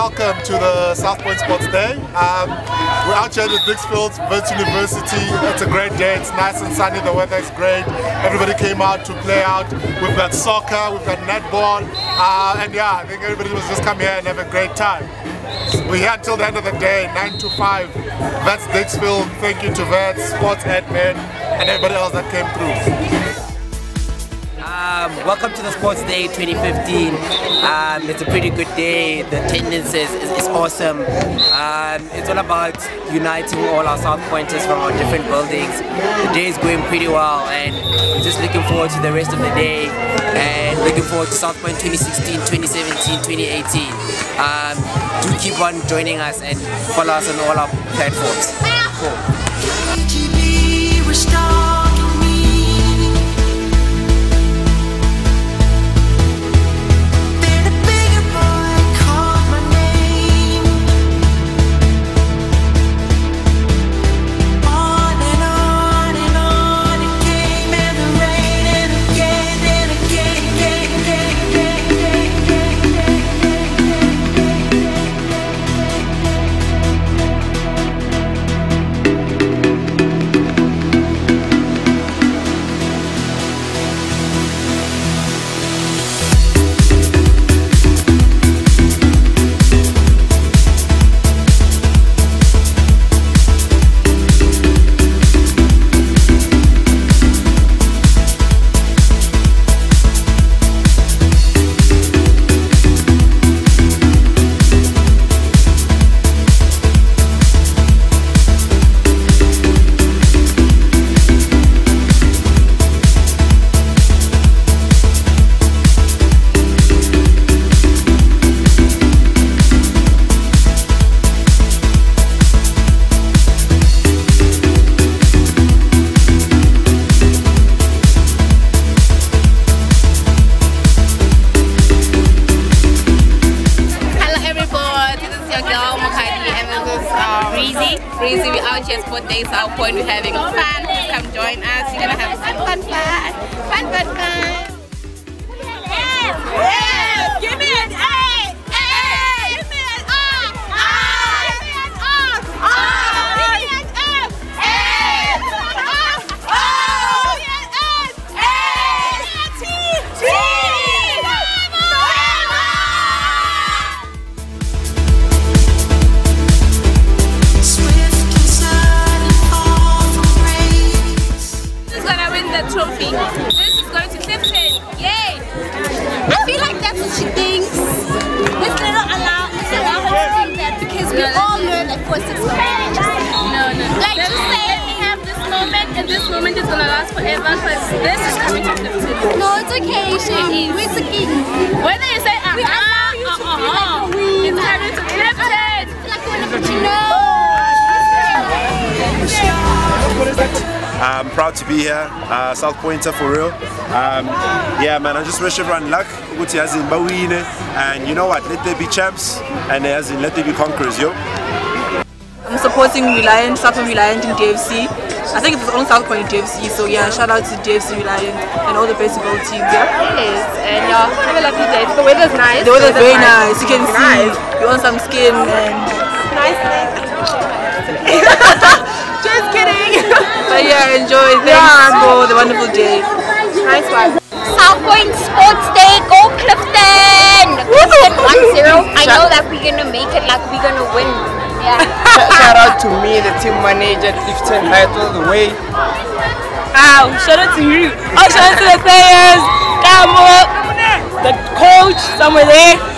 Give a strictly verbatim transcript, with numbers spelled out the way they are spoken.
welcome to the South Point Sports Day. Um, we're out here at Dixfield Wits University. It's a great day. It's nice and sunny. The weather is great. Everybody came out to play out. We've got soccer, we've got netball, uh, and yeah, I think everybody was just come here and have a great time. We're here until the end of the day, nine to five. That's Dixfield. Thank you to Vets, Sports Admin, and everybody else that came through. Um, welcome to the Sports Day twenty fifteen. Um, it's a pretty good day. The attendance is, is, is awesome. Um, it's all about uniting all our South Pointers from our different buildings. The day is going pretty well, and I'm just looking forward to the rest of the day and looking forward to South Point twenty sixteen, twenty seventeen, twenty eighteen. Um, do keep on joining us and follow us on all our platforms. Cool. Breezy, we're out here at Sport Day South Point. We're having fun. Come join us. You're gonna have fun, fun, fun, fun, fun, fun. Yes, yes. Give me an A, A. Give me an R, R. Give me an R, R. Give me an F, F. O, O. Give me an S, S. Give me a T, T. Trophy. This is going to Clifton. Yay! I feel like that's what she thinks. Let's not allow, let's allow her to think that because we all know that for six months. No, no. Like just say, let me have this moment, and this moment is gonna last forever because this is coming to Clifton. No, it's okay. She we're singing. Whether you say uh uh uh uh, it's coming to Clifton. Like you know. I'm proud to be here, uh, South Pointer for real. Um, yeah, man, I just wish everyone luck. And you know what? Let there be champs, and as in let there be conquerors, yo. I'm supporting Reliant, South Point Reliant in D F C. I think it's on South Point D F C, so yeah, shout out to D F C Reliant and all the baseball teams. Yeah. Yes, and yeah, have a lovely day. The weather's nice. The weather's very nice. You can see you want some skin and nice. Just kidding. But yeah, enjoy. Thanks yeah, for the wonderful day. Nice one. South Point Sports Day, go Clifton! Clifton one zero. I know that we're gonna make it, like we're gonna win. Yeah. Shout out to me, the team manager, Clifton right all the way. Ow, shout out to you. Oh, shout out to the players, Gambo, the coach, somewhere there.